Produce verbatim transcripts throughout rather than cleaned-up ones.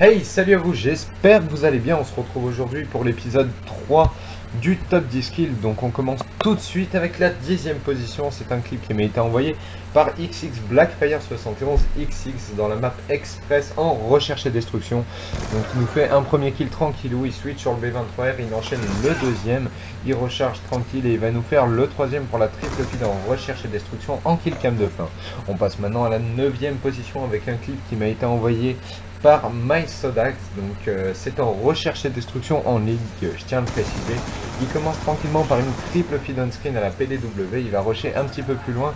Hey, salut à vous, j'espère que vous allez bien. On se retrouve aujourd'hui pour l'épisode trois du top dix kills. Donc on commence tout de suite avec la dixième position. C'est un clip qui m'a été envoyé par X X Blackfire soixante et onze X X dans la map Express en recherche et destruction. Donc il nous fait un premier kill tranquillou, il switch sur le B vingt-trois R, il enchaîne le deuxième, il recharge tranquille et il va nous faire le troisième pour la triple kill en recherche et destruction en kill cam de fin. On passe maintenant à la neuvième position avec un clip qui m'a été envoyé par MySodax, donc euh, c'est en recherche et destruction en ligue, je tiens à le préciser. Il commence tranquillement par une triple feed on screen à la P D W, il va rusher un petit peu plus loin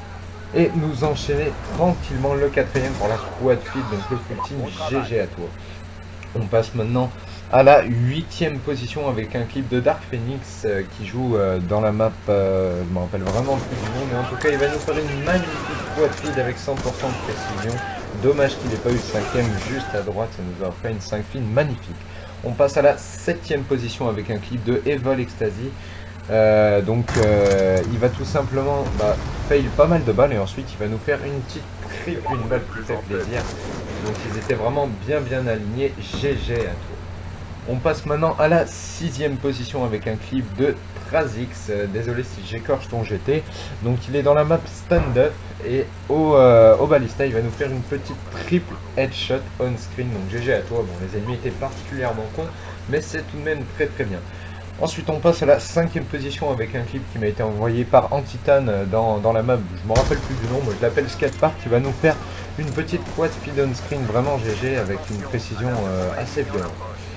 et nous enchaîner tranquillement le quatrième pour la quad feed, donc le full team G G à toi. On passe maintenant à la huitième position avec un clip de Dark Phoenix euh, qui joue euh, dans la map, euh, je me rappelle vraiment plus du nom, mais en tout cas il va nous faire une magnifique quad feed avec cent pour cent de précision. Dommage qu'il n'ait pas eu le cinquième juste à droite, ça nous a fait une cinq feed magnifique. On passe à la septième position avec un clip de Evil Ecstasy. Euh, donc euh, il va tout simplement bah, fail pas mal de balles et ensuite il va nous faire une petite triple, une balle qui fait plaisir. Donc ils étaient vraiment bien bien alignés, G G à tout. On passe maintenant à la sixième position avec un clip de Trazix, euh, désolé si j'écorche ton G T. Donc il est dans la map Standoff et au, euh, au balista il va nous faire une petite triple headshot on screen. Donc G G à toi, bon les ennemis étaient particulièrement cons mais c'est tout de même très très bien. Ensuite on passe à la cinquième position avec un clip qui m'a été envoyé par Antitan dans, dans la map, je me rappelle plus du nom, moi je l'appelle Skatepark, qui va nous faire une petite quad feed on screen vraiment G G avec une précision euh, assez violente.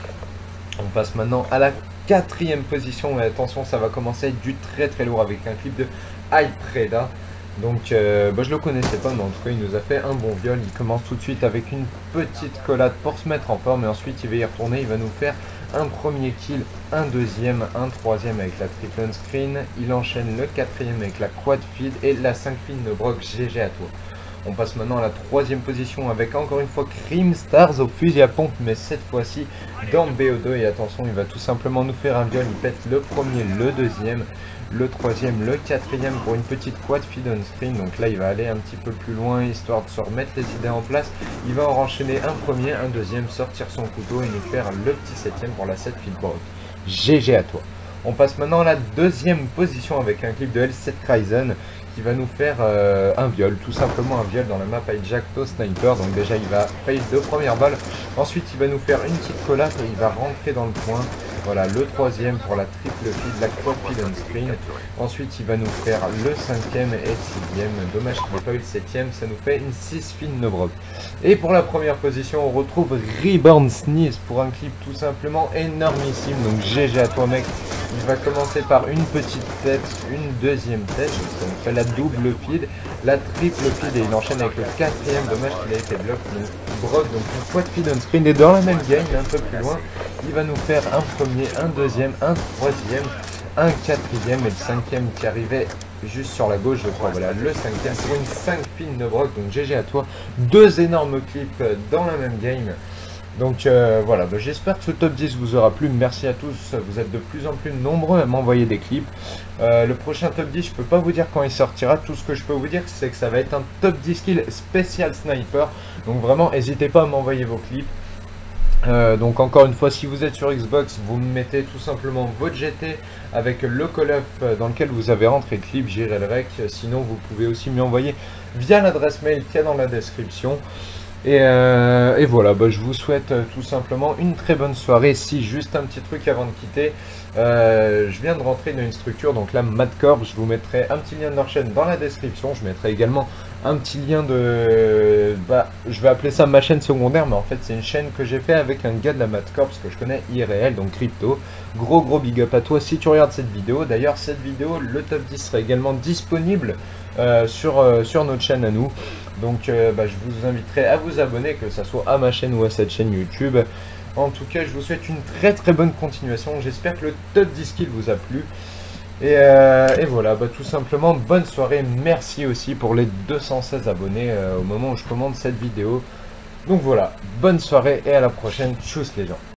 On passe maintenant à la quatrième position et attention ça va commencer à être du très très lourd avec un clip de Hypreda. Donc euh, bah, je le connaissais pas mais en tout cas il nous a fait un bon viol. Il commence tout de suite avec une petite collade pour se mettre en forme et ensuite il va y retourner, il va nous faire un premier kill, un deuxième, un troisième avec la triple on screen. Il enchaîne le quatrième avec la quad feed et la cinq feed de Brock, G G à toi. On passe maintenant à la troisième position avec encore une fois Cream Stars au fusil à pompe mais cette fois-ci dans B O deux et attention il va tout simplement nous faire un viol, il pète le premier, le deuxième, le troisième, le quatrième pour une petite quad feed on screen. Donc là il va aller un petit peu plus loin histoire de se remettre les idées en place. Il va en enchaîner un premier, un deuxième, sortir son couteau et nous faire le petit septième pour la sept feed Brock. G G à toi. On passe maintenant à la deuxième position avec un clip de L sept Ryzen qui va nous faire euh, un viol, tout simplement un viol dans la map Hijackto Sniper. Donc déjà il va fail deux premières balles, ensuite il va nous faire une petite collate et il va rentrer dans le point. Voilà le troisième pour la triple feed, la quad feed on screen. Ensuite il va nous faire le cinquième et le sixième. Dommage qu'il n'ait pas eu le septième, ça nous fait une six feed no broc. Et pour la première position on retrouve Reborn Sneeze pour un clip tout simplement énormissime. Donc G G à toi mec. Il va commencer par une petite tête, une deuxième tête, ça nous fait la double feed, la triple feed et il enchaîne avec le quatrième. Dommage qu'il a été bloqué, donc broc, donc une quad feed on screen et dans la même game, un peu plus loin, il va nous faire un premier, un deuxième, un troisième, un quatrième et le cinquième qui arrivait juste sur la gauche je crois. Voilà le cinquième pour une cinq feed de broc, donc G G à toi, deux énormes clips dans la même game. Donc euh, voilà, bah, j'espère que ce top dix vous aura plu, merci à tous, vous êtes de plus en plus nombreux à m'envoyer des clips. Euh, le prochain top dix, je peux pas vous dire quand il sortira, tout ce que je peux vous dire c'est que ça va être un top dix kills spécial sniper. Donc vraiment, n'hésitez pas à m'envoyer vos clips. Euh, donc encore une fois, si vous êtes sur Xbox, vous me mettez tout simplement votre G T avec le Call of dans lequel vous avez rentré le clip, j'irai le rec. Sinon vous pouvez aussi m'y envoyer via l'adresse mail qu'il y a dans la description. Et, euh, et voilà, bah, je vous souhaite euh, tout simplement une très bonne soirée. Si, juste un petit truc avant de quitter, euh, je viens de rentrer dans une structure, donc là Madcorp, je vous mettrai un petit lien de leur chaîne dans la description. Je mettrai également un petit lien de, bah, je vais appeler ça ma chaîne secondaire, mais en fait c'est une chaîne que j'ai fait avec un gars de la Madcorp que je connais I R L, donc Crypto. Gros gros big up à toi si tu regardes cette vidéo. D'ailleurs cette vidéo, le top dix sera également disponible euh, sur, euh, sur notre chaîne à nous. Donc euh, bah, je vous inviterai à vous abonner, que ce soit à ma chaîne ou à cette chaîne YouTube. En tout cas, je vous souhaite une très très bonne continuation. J'espère que le top dix kills vous a plu. Et, euh, et voilà, bah, tout simplement, bonne soirée. Merci aussi pour les deux cent seize abonnés euh, au moment où je commande cette vidéo. Donc voilà, bonne soirée et à la prochaine. Tchuss les gens.